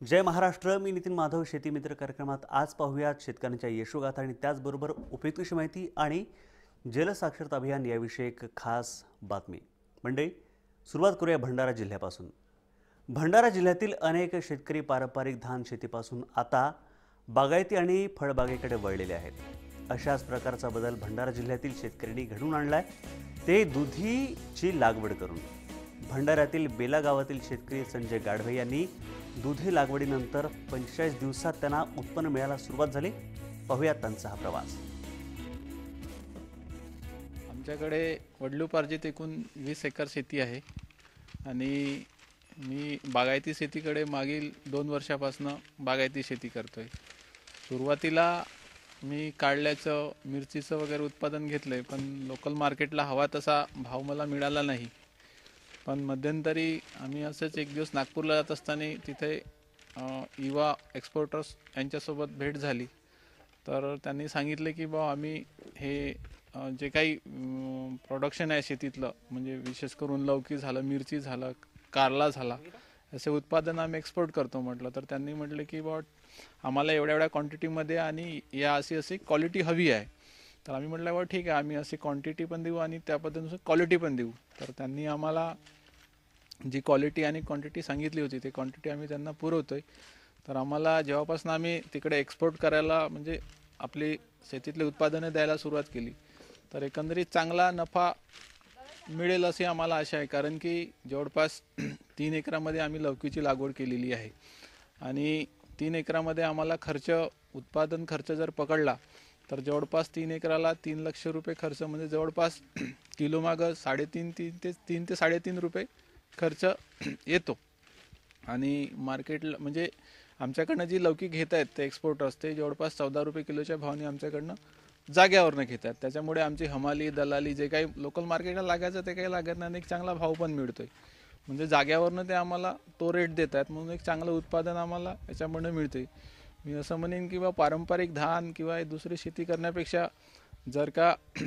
जय महाराष्ट्र. मी नितीन माधव. शेती मित्र कार्यक्रमात आज पाहूयात शेतकऱ्यांच्या यशोगाथा आणि त्याचबरोबर उपयुक्त माहिती आणि जलसाक्षरता अभियान याविषयी एक खास बातमी. मंडळी, सुरुवात करूया भंडारा जिल्ह्यापासून. भंडारा जिल्ह्यातील अनेक शेतकरी पारंपरिक धान शेतीपासून आता बागायती आणि फळबागेकडे वळलेले आहेत. अशाच प्रकारचा बदल भंडारा जिल्ह्यातील शेतकऱ्यांनी घडवून आणलाय, ते दुधीची लागवड करून. भंडाऱ्यातील बेला गावातील शेतकरी संजय गाढवे यांनी दुधी लागवडीनंतर 45 दिवसात त्यांना उत्पन्न मिळायला सुरुवात झाली. पाहूयात त्यांचा हा प्रवास. आमच्याकडे वडिलोपार्जित एकूण 20 एकर शेती आहे आणि मी बागायती शेतीकडे मागील 2 वर्षापासून बागायती शेती करतोय. सुरुवातीला मी काढल्याचं मिरचीचं वगैरे उत्पादन घेतलंय, पण लोकल मार्केटला हवा तसा भाव मला मिळाला नाही. पण मध्यंतरी आम्ही असंच एक दिवस नागपूरला जात असताना तिथे युवा एक्सपोर्टर्स यांच्यासोबत भेट झाली. तर त्यांनी सांगितले की बा आम्ही हे जे काही प्रोडक्शन आहे शेतीतलं, म्हणजे विशेष करून लौकी झालं, मिरची झालं, कारला झाला, असे उत्पादन आम्ही एक्सपोर्ट करतो म्हटलं. तर त्यांनी म्हटलं की बा आम्हाला एवढ्या एवढ्या क्वांटिटीमध्ये आणि या अशी क्वालिटी हवी आहे. तर आम्ही म्हटलं बा ठीक आहे, आम्ही अशी क्वांटिटी पण देऊ आणि त्या पद्धतीनुसार क्वालिटी पण देऊ. तर त्यांनी आम्हाला जी क्वालिटी आणि क्वांटिटी सांगितली होती ते क्वांटिटी आम्ही त्यांना पुरवतोय. तर आम्हाला जेव्हापासून आम्ही तिकडे एक्सपोर्ट करायला म्हणजे आपली शेतीतले उत्पादनं द्यायला सुरुवात केली, तर एकंदरीत चांगला नफा मिळेल अशी आम्हाला आशा आहे. कारण की जवळपास 3 एकरामध्ये आम्ही लौकीची लागवड केलेली आहे आणि 3 एकरामध्ये आम्हाला उत्पादन खर्च जर पकडला तर जवळपास 3 एकराला 3 लाख रुपये खर्च, म्हणजे जवळपास किलो मागं 3 ते 3.5 रुपये खर्च येतो. आणि मार्केटला म्हणजे आमच्याकडनं जी लौकी घेत आहेत ते एक्सपोर्टर्स, ते जवळपास 14 रुपये किलोच्या भावाने आमच्याकडनं जाग्यावरनं घेत आहेत. त्याच्यामुळे आमची हमाली दलाली जे काही लोकल मार्केटला लागायचं ते काही लागत नाही आणि एक चांगला भाव पण मिळतोय. म्हणजे जाग्यावरनं ते आम्हाला तो रेट देत आहेत, म्हणून एक चांगलं उत्पादन आम्हाला याच्यामुळे मिळते. मी असं म्हणेन की बा पारंपरिक धान किंवा दुसरी शेती करण्यापेक्षा जर का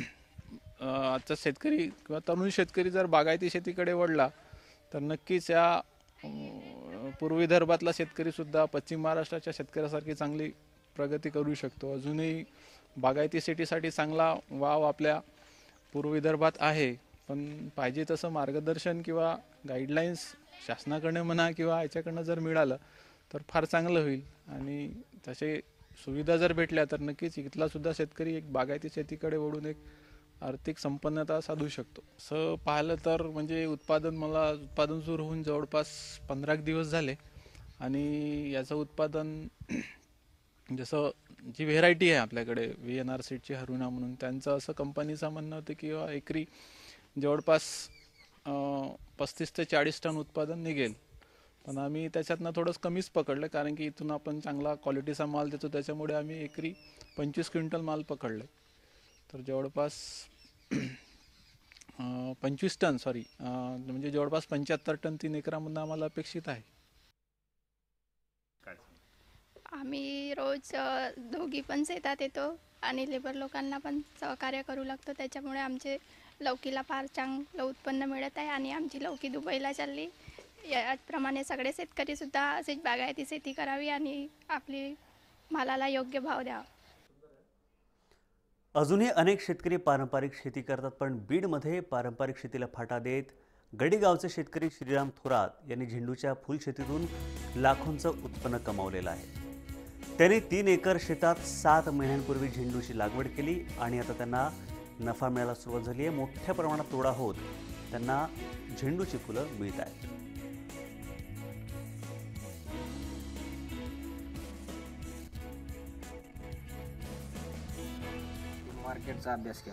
आजचा शेतकरी किंवा तरुण शेतकरी जर बागायती शेतीकडे वळला तर नक्कीच या पूर्व विदर्भातला शेतकरीसुद्धा पश्चिम महाराष्ट्राच्या शेतकऱ्यासारखी चांगली प्रगती करू शकतो. अजूनही बागायती शेतीसाठी चांगला वाव आपल्या पूर्व विदर्भात आहे, पण पाहिजे तसं मार्गदर्शन किंवा गाईडलाईन्स शासनाकडनं म्हणा किंवा याच्याकडनं जर मिळालं तर फार चांगलं होईल. आणि तसे सुविधा जर भेटल्या तर नक्कीच इथलासुद्धा शेतकरी एक बागायती शेतीकडे वळून एक आर्थिक संपन्नता साधू शकतो. असं पाहिलं तर म्हणजे उत्पादन सुरू होऊन जवळपास 15 दिवस झाले आणि याचं उत्पादन जसं जी व्हेरायटी आहे आपल्याकडे VNR सीडची हरुणा म्हणून, त्यांचं असं कंपनीचं म्हणणं होतं की एकरी जवळपास 35 ते 40 टन उत्पादन निघेल. पण आम्ही त्याच्यातनं थोडंसं कमीच पकडलं, कारण की इथून आपण चांगला क्वालिटीचा माल देतो, त्याच्यामुळे आम्ही एकरी 25 क्विंटल माल पकडलं. तर जवळपास 25 टन म्हणजे जवळपास 75 टन 3 एकरामधून आम्हाला अपेक्षित आहे. आम्ही रोज दोघी पण शेतात येतो आणि लेबर लोकांना पण सहकार्य करू लागतो. त्याच्यामुळे आमचे लौकीला फार चांगलं उत्पन्न मिळत आहे आणि आमची लौकी दुबईला चालली. याप्रमाणे सगळे शेतकरीसुद्धा अशीच बागायती शेती करावी आणि आपली मालाला योग्य भाव द्यावा. अजूनही अनेक शेतकरी पारंपरिक शेती करतात, पण बीडमध्ये पारंपरिक शेतीला फाटा देत गडीगावचे शेतकरी श्रीराम थोरात यांनी झेंडूच्या फुलशेतीतून लाखोंचं उत्पन्न कमावलेलं आहे. त्यांनी 3 एकर शेतात 7 महिन्यांपूर्वी झेंडूची लागवड केली आणि आता त्यांना नफा मिळायला सुरुवात झाली आहे. मोठ्या प्रमाणात तोडा होत त्यांना झेंडूची फुलं मिळत आहेत. मार्केटचा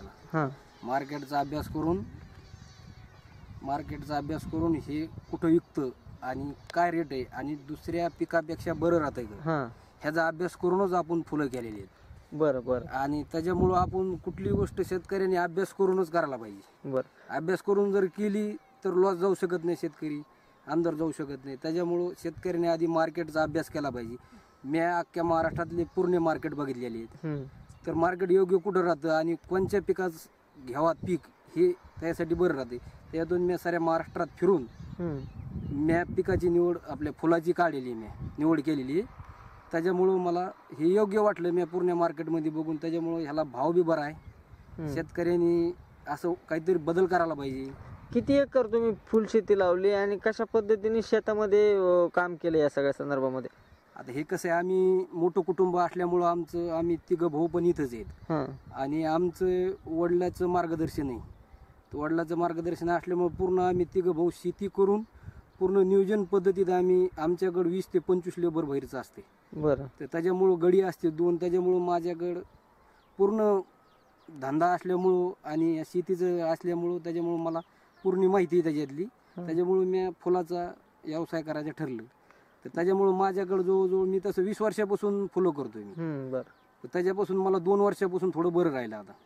अभ्यास करून हे कुठं विकतं आणि काय रेट आहे आणि दुसऱ्या पिकापेक्षा बरं राहतंय का, ह्याचा अभ्यास करूनच आपण फुलं केलेली आहेत. बरं. आणि त्याच्यामुळं आपण कुठली गोष्ट शेतकऱ्यांनी अभ्यास करूनच करायला पाहिजे. अभ्यास करून जर केली तर लॉस जाऊ शकत नाही, शेतकरी अंदर जाऊ शकत नाही. त्याच्यामुळं शेतकऱ्याने आधी मार्केटचा अभ्यास केला पाहिजे. मी अख्ख्या महाराष्ट्रातले पूर्ण मार्केट बघितलेले आहेत. तर मार्केट योग्य कुठं राहतं आणि कोणत्या पिकाचं घ्यावा पीक हे त्यासाठी बरं राहते. त्यातून मी साऱ्या महाराष्ट्रात फिरून म्या पिकाची निवड आपल्या फुलाची काढलेली मी निवड केलेली आहे. त्याच्यामुळं मला हे योग्य वाटलं. मी पूर्ण मार्केटमध्ये बघून त्याच्यामुळं ह्याला भाव बी बरा आहे. शेतकऱ्यांनी असं काहीतरी बदल करायला पाहिजे. किती एकर तुम्ही फुलशेती लावली आणि कशा पद्धतीने शेतामध्ये काम केलं या सगळ्या संदर्भामध्ये? आता हे कसं आहे, आम्ही मोठं कुटुंब असल्यामुळं आम्ही तिघं भाऊ पण इथंच आहेत आणि आमचं वडिलाचं मार्गदर्शन आहे. तर वडिलाचं मार्गदर्शन असल्यामुळं पूर्ण आम्ही तिघं भाऊ शेती करून पूर्ण नियोजन पद्धतीत आमच्याकडं 20 ते 25 लेबर बाहेरचं असते. बरं. तर त्याच्यामुळं गडी असते 2. त्याच्यामुळं माझ्याकडं पूर्ण धंदा असल्यामुळं आणि शेतीचं असल्यामुळं त्याच्यामुळं मला पूर्ण माहिती आहे त्याच्यातली. त्याच्यामुळं मी फुलाचा व्यवसाय करायचं ठरलं. तर त्याच्यामुळं माझ्याकडं जवळजवळ मी तसं 20 वर्षापासून फुलं करतोय मी. बरं. तर त्याच्यापासून मला 2 वर्षापासून थोडं बरं राहिलं. आता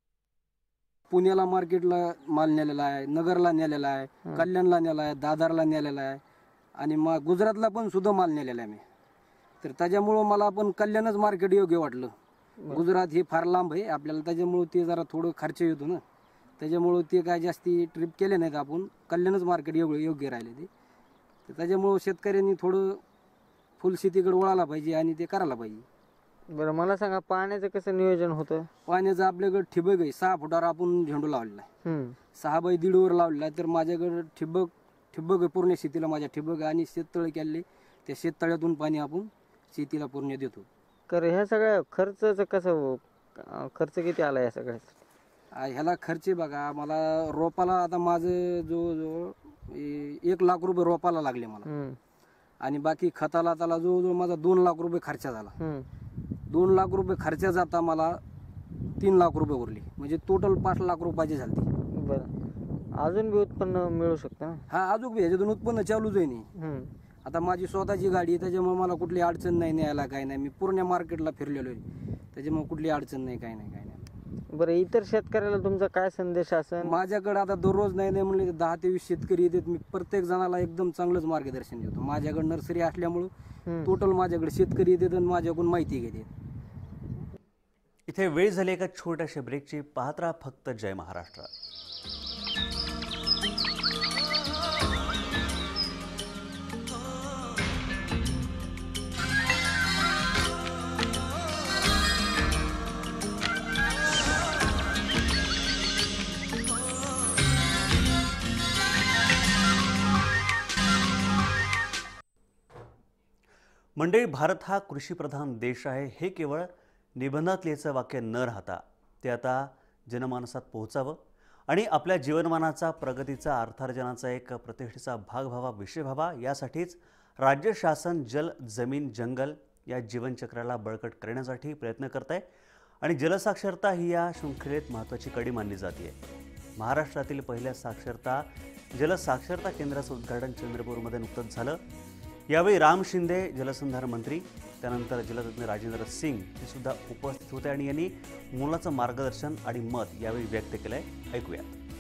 पुण्याला मार्केटला माल नेलेला आहे, नगरला नेलेला आहे, कल्याणला नेला आहे, दादरला नेलेला आहे आणि मग गुजरातला पण सुद्धा माल नेलेला आहे मी. तर त्याच्यामुळं मला पण कल्याणच मार्केट योग्य वाटलं. गुजरात हे फार लांब आहे आपल्याला, त्याच्यामुळं ते जरा थोडं खर्च येतो ना, त्याच्यामुळं ते काय जास्ती ट्रिप केले नाहीत आपण. कल्याणच मार्केट योग्य राहिले ते. तर त्याच्यामुळं शेतकऱ्यांनी थोडं फुलशेतीकडे वळायला पाहिजे आणि ते करायला पाहिजे. बरं, मला सांगा पाण्याचं कसं नियोजन होतं? पाण्याचं आपल्याकडे ठिबक आहे. 6 फुटावर आपण झेंडू लावलेला आहे. 6 बाय 1.5 वर लावलेला आहे. तर माझ्याकडे ठिबक आहे पूर्ण शेतीला. माझ्या ठिबक आणि शेततळे केले. त्या शेततळ्यातून पाणी आपण शेतीला पूर्ण देतो. तर ह्या सगळ्या खर्चाचं कसं, खर्च किती आला या सगळ्याचा? ह्याला खर्च बघा, मला रोपाला आता माझं जवळजवळ 1 लाख रुपये रोपाला लागले मला. आणि बाकी खताला त्याला जवळजवळ माझा 2 लाख रुपये खर्च झाला. 2 लाख रुपये खर्च जाता मला 3 लाख रुपये उरले. म्हणजे टोटल 5 लाख रुपयाची झाली. बरं, अजून बी उत्पन्न मिळू शकतं? हा, अजून बी ह्याच्यातून उत्पन्न चालूच आहे नाही. आता माझी स्वतःची गाडी आहे, त्याच्यामुळे मला कुठली अडचण नाही न्यायला, काय नाही. मी पूर्ण मार्केटला फिरलेलो आहे, त्याच्यामुळे कुठली अडचण नाही, काय नाही. बरं, इतर शेतकऱ्याला तुमचा काय संदेश असेल? माझ्याकडे आता दररोज नाही म्हणले 10 ते 20 शेतकरी येतात. मी प्रत्येक जणाला एकदम चांगलंच मार्गदर्शन देतो. माझ्याकडे नर्सरी असल्यामुळं टोटल माझ्याकडे शेतकरी येतात आणि माझ्याकडून माहिती घेतात. इथे वेळ झाली एका छोट्याशा ब्रेकची. पाहत राहा फक्त जय महाराष्ट्र. मंडळी, भारत हा कृषीप्रधान देश आहे हे केवळ निबंधात लिहायचं वाक्य न राहता ते आता जनमानसात पोहोचावं आणि आपल्या जीवनमानाचा, प्रगतीचा, अर्थार्जनाचा एक प्रतिष्ठेचा भाग व्हावा, विषय व्हावा, यासाठीच राज्य शासन जल, जमीन, जंगल या जीवनचक्राला बळकट करण्यासाठी प्रयत्न करत आहे आणि जलसाक्षरता ही या शृंखलेत महत्त्वाची कडी मानली जाते. महाराष्ट्रातील पहिल्या जलसाक्षरता केंद्राचं उद्घाटन चंद्रपूरमध्ये नुकतंच झालं. यावेळी राम शिंदे जलसंधारण मंत्री, त्यानंतर जलतज्ञ राजेंद्र सिंग हे सुद्धा उपस्थित होते आणि यांनी मुलाचं मार्गदर्शन आणि मत यावेळी व्यक्त केलंय. ऐकूया.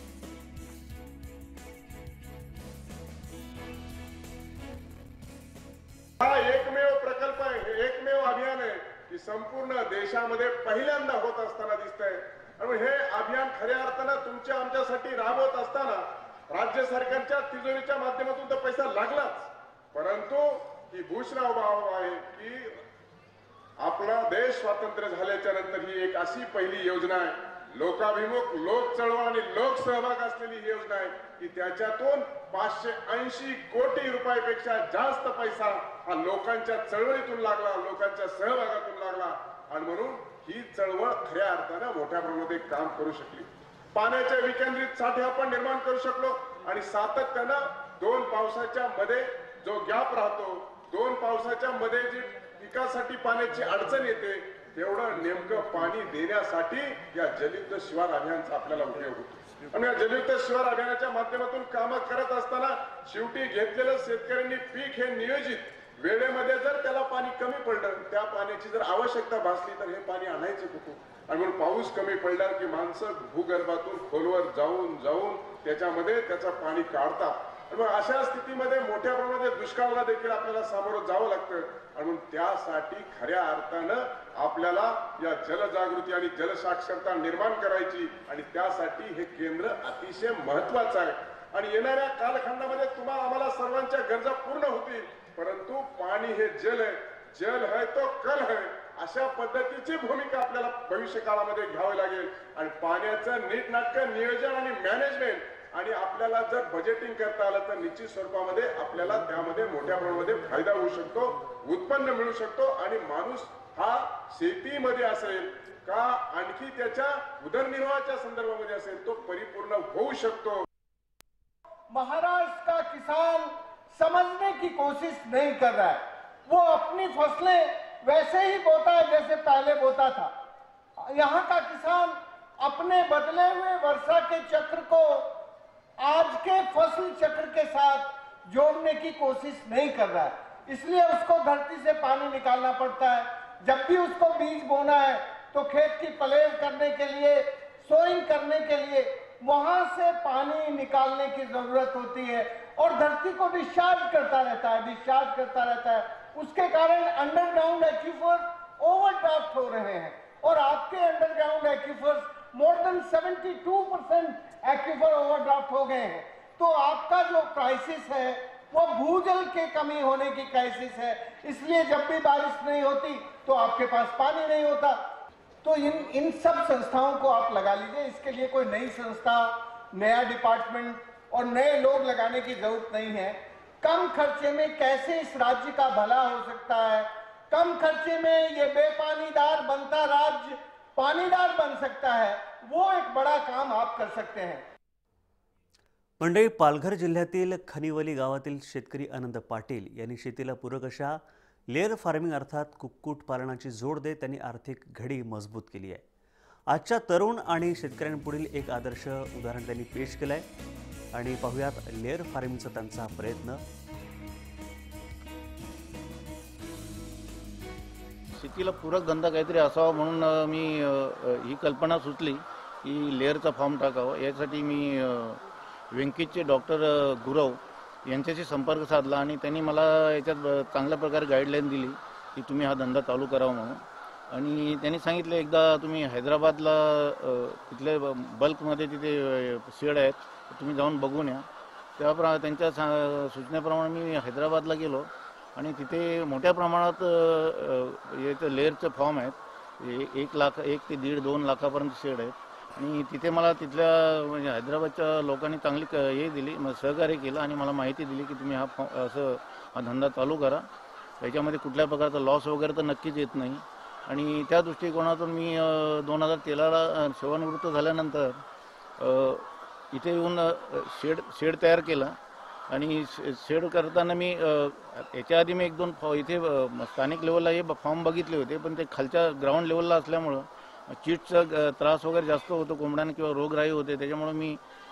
हा एकमेव प्रकल्प आहे, एकमेव अभियान आहे की संपूर्ण देशामध्ये पहिल्यांदा होत असताना दिसतंय. आणि हे अभियान खऱ्या अर्थानं तुमच्या आमच्यासाठी राबवत असताना राज्य सरकारच्या तिजोरीच्या माध्यमातून तर पैसा लागलाच, परंतु ही भूषणाव भाव आहे की आपला देश स्वातंत्र्य झाल्याच्या नंतर ही एक अशी पहिली योजना आहे, लोकाभिमुख, लोक चळवळ आणि लोक सहभाग असलेली ही योजना आहे की त्याच्यातून 580 कोटी रुपयापेक्षा जास्त पैसा हा लोकांच्या चळवळीतून लागला, लोकांच्या सहभागातून लागला. आणि म्हणून ही चळवळ खऱ्या अर्थानं मोठ्या प्रमाणात काम करू शकली. पाण्याच्या विकेंद्रित साठे आपण निर्माण करू शकलो आणि सातत्यानं 2 पावसाच्या मध्ये जो गॅप राहतो, 2 पावसाच्या मध्ये जी पिकासाठी पाण्याची अडचण येते, तेवढं नेमकं पाणी देण्यासाठी या जलयुक्त शिवार अभियानाचा आपल्याला उपयोग होतो. आणि या जलयुक्त शिवार अभियानाच्या माध्यमातून कामं करत असताना शेवटी घेतलेलं शेतकऱ्यांनी पीक हे नियोजित वेळेमध्ये जर त्याला पाणी कमी पडलं, त्या पाण्याची जर आवश्यकता भासली तर हे पाणी आणायचं कुठून? आणि म्हणून पाऊस कमी पडल्यावर की माणसं भूगर्भातून खोलवर जाऊन त्याच्यामध्ये त्याचं पाणी काढतात. मग अशा स्थितीमध्ये मोठ्या प्रमाणात दुष्काळाला देखील आपल्याला सामोरं जावं लागतं. आणि म्हणून त्यासाठी खऱ्या अर्थानं आपल्याला या जलजागृती आणि जलसाक्षरता निर्माण करायची आणि त्यासाठी हे केंद्र अतिशय महत्वाचं आहे. आणि येणाऱ्या कालखंडामध्ये तुम्हाला आम्हाला सर्वांच्या गरजा पूर्ण होतील. परंतु पाणी हे जल आहे, जल है तो कल है, अशा पद्धतीची भूमिका आपल्याला भविष्य काळामध्ये घ्यावी लागेल. आणि पाण्याचं नीटनाटकं नियोजन आणि मॅनेजमेंट आणि आपल्याला जर बजेटिंग करता आलं तर निश्चित स्वरूपामध्ये आपल्याला त्यामध्ये मोठ्या प्रमाणामध्ये फायदा होऊ शकतो, उत्पन्न मिळू शकतो. आणि माणूस हा शेतीमध्ये असेल का आणखी त्याच्या उदरनिर्वाहाच्या संदर्भामध्ये असेल तो परिपूर्ण होऊ शकतो. महाराष्ट्र का किसान समझने की कोशिश नहीं कर रहा है. वो अपनी फसलें वैसे ही बोता है जैसे पहले बोता था. यहाँ का किसान अपने बदले हुए वर्षा के चक्र को आज के फसल चक्र के साथ जोड़ने की कोशिश नहीं कर रहा है. इसलिए उसको धरती से पानी निकालना पड़ता है. जब भी उसको बीज बोना है तो खेत की पलेव करने के लिए, सोइंग करने के लिए वहां से पानी निकालने की जरूरत होती है और धरती को डिस्चार्ज करता रहता है. उसके कारण अंडरग्राउंड एक्वीफर्स ओवरड्राफ्ट हो रहे हैं और आपके underground aquifers more than 72% aquifer overdraft हो गए हैं. तो आपका जो क्राइसिस है वो भूजल के कमी होने की क्राइसिस है. इसलिए जब भी बारिश नहीं होती तो आपके पास पानी नहीं होता. तो इन सब संस्थाओं को आप लगा लीजिए. इसके लिए कोई नई संस्था, नया डिपार्टमेंट और नए लोग लगाने की जरूरत नहीं है. कम खर्चे में कैसे इस राज्य का भला हो सकता है, कम खर्चे में ये बेपानीदार बनता राज्य पानीदार बन सकता है, वो एक बड़ा काम आप कर सकते हैं. मंडळी, पालघर जिल्ह्यातील खनिवली गावातील शेतकरी आनंद पाटील यांनी शेतीला पूरक अशा लेअर फार्मिंग अर्थात कुक्कुट पालनाची जोड देत त्यांनी आर्थिक घडी मजबूत केली आहे. आजच्या तरुण आणि शेतकऱ्यांपुढील एक आदर्श उदाहरण त्यांनी पेश केलं आहे. आणि पाहूयात लेअर फार्मिंगचा त्यांचा प्रयत्न. शेतीला पूरक धंदा काहीतरी असावा म्हणून मी ही कल्पना सुचली की लेअरचा फॉर्म टाकावा. यासाठी मी व्यंकीचे डॉक्टर गुरव यांच्याशी संपर्क साधला आणि त्यांनी मला याच्यात चांगल्या प्रकारे गाईडलाईन दिली की तुम्ही हा धंदा चालू करावा म्हणून. आणि त्यांनी सांगितलं एकदा तुम्ही हैदराबादला तिथले बल्कमध्ये तिथे शेड आहेत, तुम्ही जाऊन बघून या. त्याप्रमाणे त्यांच्या सूचनेप्रमाणे मी हैदराबादला गेलो आणि तिथे मोठ्या प्रमाणात याचं लेअरचे फॉर्म आहेत. 1 लाख 1 ते 1.5-2 लाखापर्यंत शेड आहेत. आणि तिथे मला तिथल्या म्हणजे हैदराबादच्या लोकांनी चांगली हे दिली, सहकार्य केलं आणि मला माहिती दिली की तुम्ही हा धंदा चालू करा. याच्यामध्ये कुठल्या प्रकारचा लॉस वगैरे तर नक्कीच येत नाही. आणि त्या दृष्टिकोनातून मी 2013ला सेवानिवृत्त झाल्यानंतर इथे येऊन शेड तयार केला. आणि शेड करताना मी याच्या आधी मी 1-2 इथे स्थानिक लेवलला हे फॉर्म बघितले होते, पण ते खालच्या ग्राउंड लेवलला असल्यामुळं चीटचा त्रास वगैरे जास्त होतो कोंबड्यांना किंवा रोगराई होते. त्याच्यामुळे मी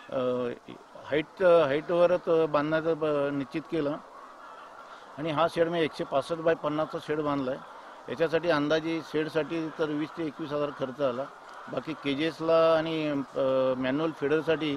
हाईटवरच बांधण्याचं निश्चित केलं. आणि हा शेड मी 165 बाय 50चा शेड बांधला आहे. याच्यासाठी अंदाजे शेडसाठी तर 20 ते 21 हजार खर्च आला. बाकी केजेसला आणि मॅन्युअल फिडरसाठी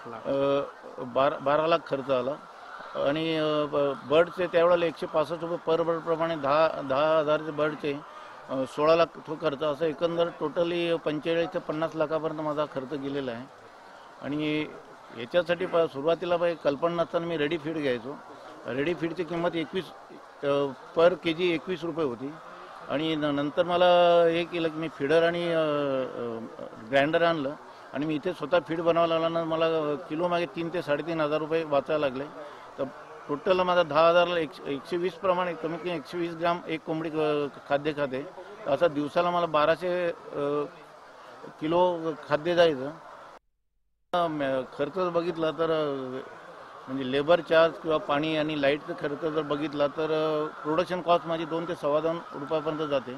12 लाख खर्च आला. आणि बर्डचे त्यावेळेला 165 रुपये पर बर्ड प्रमाणे 10,000 बर्डचे 16 लाख तो खर्च, असं एकंदर टोटली 45 ते 50 लाखापर्यंत माझा खर्च गेलेला आहे. आणि याच्यासाठी सुरुवातीला कल्पना नसताना मी रेडी फीड घ्यायचो. रेडी फीडची किंमत 21 पर केजी 21 रुपये होती. आणि नंतर मला हे केलं की मी फीडर आणि ग्राइंडर आणलं आणि मी इथे स्वतः फीड बनावं लागला ना. मला किलो मागे 3 ते 3.5 हजार रुपये वाचायला लागले. तर टोटल माझा 10,000ला 120 प्रमाणे कमीत कमी 120 ग्राम एक कोंबडी खाद्य खाते. असं दिवसाला मला 1200 किलो खाद्य जायचं. खर्च बघितला तर म्हणजे लेबर चार्ज किंवा पाणी आणि लाईटचा खर्च जर बघितला तर प्रोडक्शन कॉस्ट माझी 2 ते 2.25 रुपयापर्यंत जाते.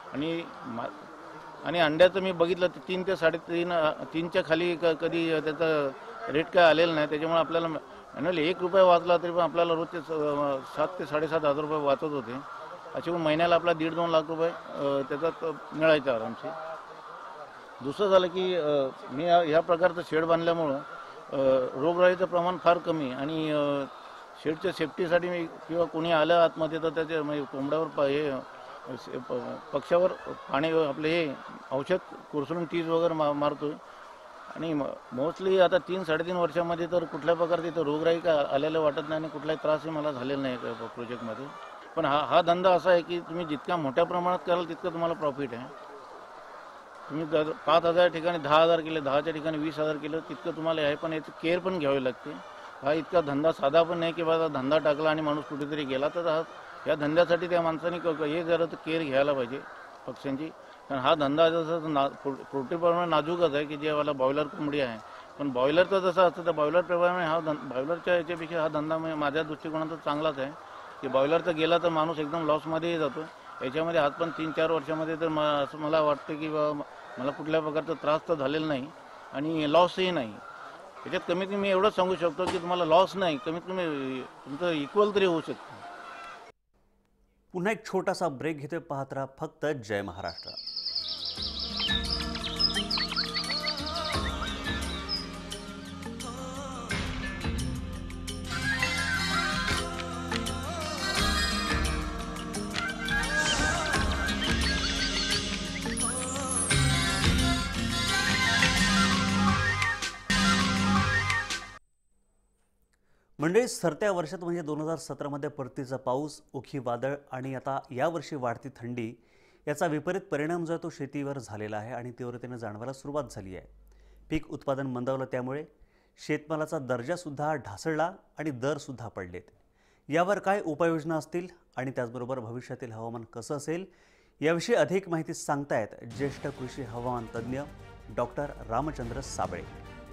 आणि अंड्याचं मी बघितलं तर 3 ते 3.5च्या खाली कधी त्याचा रेट काय आलेला नाही. त्याच्यामुळे आपल्याला मॅन्युअली 1 रुपया वाचला तरी पण आपल्याला रोजचे 7 ते 7.5 हजार रुपये वाचत होते. असे महिन्याला आपला 1.5-2 लाख रुपये त्याच्यात मिळायचे आरामशी. दुसरं झालं की मी ह्या प्रकारचं शेड बांधल्यामुळं रोगराईचं प्रमाण फार कमी. आणि शेडच्या सेफ्टीसाठी मी किंवा कोणी आलं आतमध्ये तर त्याचे म्हणजे कोंबड्यावर हे पक्ष्यावर पाणी आपले हे औषध कुरसडून टीज वगैरे मारतोय. आणि मोस्टली आता 3-3.5 वर्षामध्ये तर कुठल्या प्रकारची तर रोगराई काय आलेलं वाटत नाही आणि कुठलाही त्रासही मला झालेला नाही प्रोजेक्टमध्ये. पण हा धंदा असा आहे की तुम्ही जितक्या मोठ्या प्रमाणात कराल तितकं तुम्हाला प्रॉफिट आहे. तुम्ही 5,000 ठिकाणी 10,000 केले, 10च्या ठिकाणी 20,000 केलं तितकं तुम्हाला आहे. पण याची केअर पण घ्यावी लागते. हा इतका धंदा साधा पण नाही की बाबा धंदा टाकला आणि माणूस कुठेतरी गेला. तर या धंद्यासाठी त्या माणसाने हे जरा तर केअर घ्यायला पाहिजे पक्ष्यांची. कारण हा धंदा जसं पोल्ट्रीप्रमाणे नाजूकच आहे की जे वाला बॉयलर कोंबडी आहे. पण बॉयलरचं जसं असतं तर बॉयलरप्रमाणे बॉयलरच्या याच्यापेक्षा हा धंदा माझ्या दृष्टिकोनातून चांगलाच आहे की बॉयलरचा गेला तर माणूस एकदम लॉसमध्येही जातो. याच्यामध्ये आज पण 3-4 वर्षामध्ये तर असं मला वाटतं की मला कुठल्या प्रकारचा त्रास तर झालेला नाही आणि लॉसही नाही. याच्यात कमीत कमी एवढंच सांगू शकतो की तुम्हाला लॉस नाही, कमीत कमी तुमचं इक्वल तरी होऊ शकतं. पुन्हा एक छोटासा ब्रेक घेतोय. पाहत राहा फक्त जय महाराष्ट्र. मंडळी, सरत्या वर्षात म्हणजे 2017मध्ये परतीचा पाऊस, ओखी वादळ आणि आता यावर्षी वाढती थंडी याचा विपरीत परिणाम जो आहे तो शेतीवर झालेला आहे आणि तीव्रतेने जाणवायला सुरुवात झाली आहे. पीक उत्पादन मंदावलं, त्यामुळे शेतमालाचा दर्जासुद्धा ढासळला आणि दरसुद्धा पडलेत. यावर काय उपाययोजना असतील आणि त्याचबरोबर भविष्यातील हवामान कसं असेल याविषयी अधिक माहिती सांगतायत ज्येष्ठ कृषी हवामान तज्ज्ञ डॉक्टर रामचंद्र साबळे.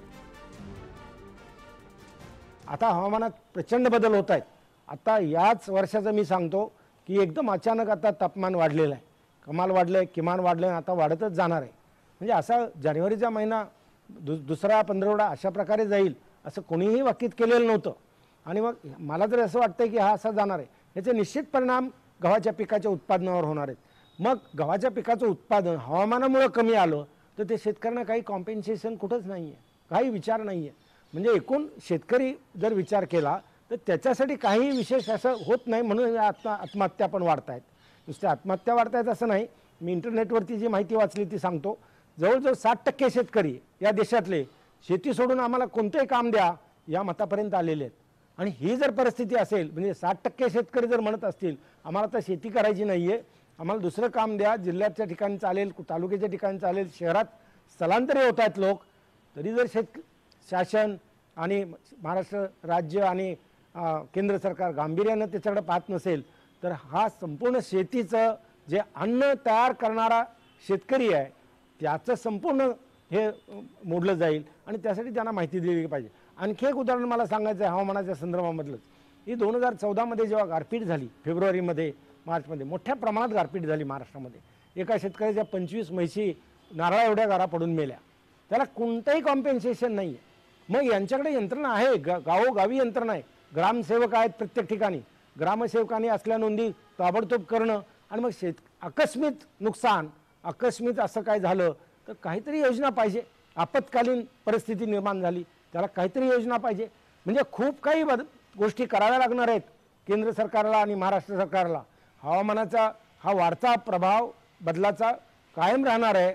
आता हवामानात प्रचंड बदल होत आहेत. आता याच वर्षाचं मी सांगतो की एकदम अचानक आता तापमान वाढलेलं आहे. कमाल वाढलं आहे, किमान वाढलं आहे, आता वाढतच जाणार आहे. म्हणजे असा जानेवारीचा महिना दुसरा पंधरवडा अशा प्रकारे जाईल असं कोणीही वाकीत केलेलं नव्हतं. आणि मग मला तर असं वाटतं की हा असा जाणार आहे. याचे निश्चित परिणाम गव्हाच्या पिकाच्या उत्पादनावर होणार आहेत. मग गव्हाच्या पिकाचं उत्पादन हवामानामुळे कमी आलं तर ते शेतकऱ्यांना काही कॉम्पेन्सेशन कुठंच नाही आहे, काही विचार नाही आहे. म्हणजे एकूण शेतकरी जर विचार केला तर त्याच्यासाठी काही विशेष असं होत नाही, म्हणून आत्महत्या पण वाढत आहेत. नुसत्या आत्महत्या वाढत आहेत असं नाही. मी इंटरनेटवरती जी माहिती वाचली ती सांगतो. जवळजवळ 60% शेतकरी या देशातले शेती सोडून आम्हाला कोणतंही काम द्या या मतापर्यंत आलेले आहेत. आणि ही जर परिस्थिती असेल, म्हणजे 60% शेतकरी जर म्हणत असतील आम्हाला तर शेती करायची नाही आहे, आम्हाला दुसरं काम द्या, जिल्ह्याच्या ठिकाणी चालेल, तालुक्याच्या ठिकाणी चालेल, शहरात स्थलांतरी होत आहेत लोक, तरी जर शासन आणि महाराष्ट्र राज्य आणि केंद्र सरकार गांभीर्यानं त्याच्याकडे पाहत नसेल तर हा संपूर्ण शेतीचं जे अन्न तयार करणारा शेतकरी आहे त्याचं संपूर्ण हे मोडलं जाईल. आणि त्यासाठी त्यांना माहिती दिली पाहिजे. आणखी एक उदाहरण मला सांगायचं आहे हवामानाच्या संदर्भामधलंच. ही 2014मध्ये जेव्हा गारपीट झाली, फेब्रुवारीमध्ये मार्चमध्ये मोठ्या प्रमाणात गारपीट झाली महाराष्ट्रामध्ये. एका शेतकऱ्याच्या 25 म्हशी नारळा एवढ्या गारा पडून मेल्या. त्याला कोणतंही कॉम्पेन्सेशन नाही आहे. मग यांच्याकडे यंत्रणा आहे, गावोगावी यंत्रणा आहे, ग्रामसेवक आहेत प्रत्येक ठिकाणी. ग्रामसेवकांनी असल्या नोंदी ताबडतोब करणं. आणि मग आकस्मिक नुकसान, आकस्मिक असं काय झालं तर काहीतरी योजना पाहिजे. आपत्कालीन परिस्थिती निर्माण झाली त्याला काहीतरी योजना पाहिजे. म्हणजे खूप काही गोष्टी कराव्या लागणार आहेत केंद्र सरकारला आणि महाराष्ट्र सरकारला. हवामानाचा हा वाढता प्रभाव बदलाचा कायम राहणार आहे.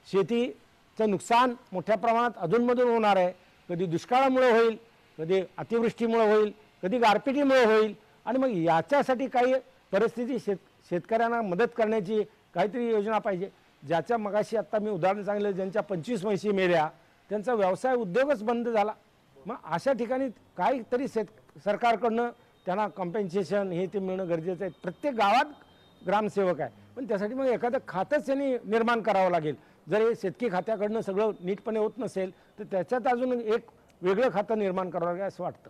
शेतीचं नुकसान मोठ्या प्रमाणात अधूनमधून होणार आहे. कधी दुष्काळामुळे होईल, कधी अतिवृष्टीमुळे होईल, कधी गारपिटीमुळे होईल. आणि मग याच्यासाठी काही परिस्थिती शेतकऱ्यांना मदत करण्याची काहीतरी योजना पाहिजे. ज्याच्या मगाशी आत्ता मी उदाहरण सांगितलं, ज्यांच्या 25 म्हशी मेल्या त्यांचा व्यवसाय उद्योगच बंद झाला. मग अशा ठिकाणी काहीतरी सरकारकडनं त्यांना कॉम्पेन्सेशन हे ते मिळणं गरजेचं आहे. प्रत्येक गावात ग्रामसेवक आहे, पण त्यासाठी मग एखादं खातंच त्यांनी निर्माण करावं लागेल. जर हे शेतकी खात्याकडनं सगळं नीटपणे होत नसेल तर त्याच्यात अजून एक वेगळं खातं निर्माण करावं लागेल असं वाटतं.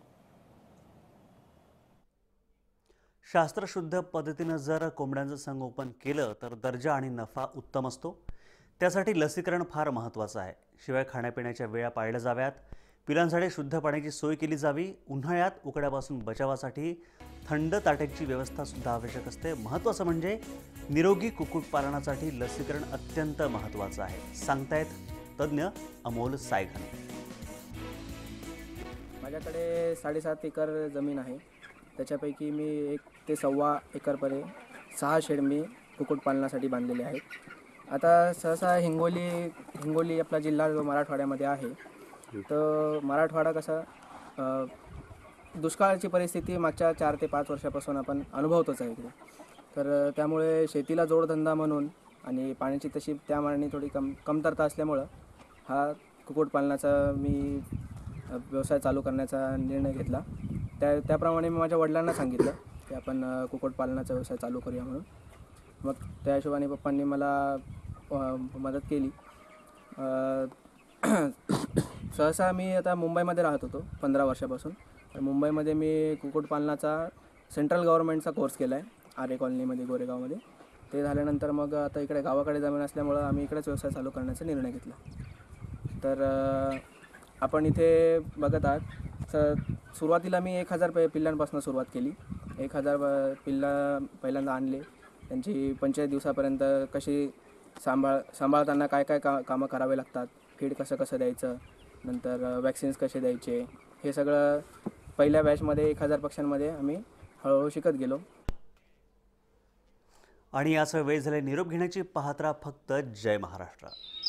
शास्त्रशुद्ध पद्धतीनं जर कोंबड्यांचं संगोपन केलं तर दर्जा आणि नफा उत्तम असतो. त्यासाठी लसीकरण फार महत्त्वाचं आहे. शिवाय खाण्यापिण्याच्या वेळा पाळल्या जाव्यात. पिलांसाठी शुद्ध पाण्याची सोय केली जावी. उन्हाळ्यात उकड्यापासून बचावासाठी थंड ताट्याची व्यवस्थासुद्धा आवश्यक असते. महत्त्वाचं म्हणजे निरोगी कुक्कुटपालनासाठी लसीकरण अत्यंत महत्त्वाचं आहे, सांगतायत तज्ज्ञ अमोल सायघन. माझ्याकडे 7.5 एकर जमीन आहे. त्याच्यापैकी मी 1 ते 1.25 एकरपर्यंत 6 शेड मी कुक्कुटपालनासाठी बांधलेले आहेत. आता सहसा हिंगोली आपला जिल्हा जो मराठवाड्यामध्ये आहे तर मराठवाडा कसा दुष्काळाची परिस्थिती मागच्या 4 ते 5 वर्षापासून आपण अनुभवतोच आहे इकडे. तर त्यामुळे शेतीला जोडधंदा म्हणून आणि पाण्याची तशी त्या मानाने थोडी कमतरता असल्यामुळं हा कुक्कुटपालनाचा मी व्यवसाय चालू करण्याचा निर्णय घेतला. त्याप्रमाणे मी माझ्या वडिलांना सांगितलं की आपण कुक्कुटपालनाचा व्यवसाय चालू करूया म्हणून. मग त्या हिशोबाने पप्पांनी मला मदत केली. सहसा मी आता मुंबईमध्ये राहत होतो 15 वर्षापासून. तर मुंबईमध्ये मी कुक्कुटपालनाचा सेंट्रल गव्हर्नमेंटचा कोर्स केला आहे आरे कॉलनीमध्ये गोरेगावमध्ये. ते झाल्यानंतर मग आता इकडे गावाकडे जमीन असल्यामुळं आम्ही इकडेच व्यवसाय चालू करण्याचा निर्णय घेतला. तर आपण इथे बघत आहात सुरुवातीला मी 1000 पिल्लांपासून सुरुवात केली. 1000 पिल्ला पहिल्यांदा आणले. त्यांची 45 दिवसापर्यंत कशी सांभाळताना काय कामं करावे लागतात, फीड कसं द्यायचं, नंतर वॅक्सिन्स कसे द्यायचे, हे सगळं पहिल्या बॅचमध्ये 1000 पक्ष्यांमध्ये आम्ही हळूहळू शिकत गेलो. आणि याच वेळ झाले निरोप घेण्याची. पाहत राहा फक्त जय महाराष्ट्र.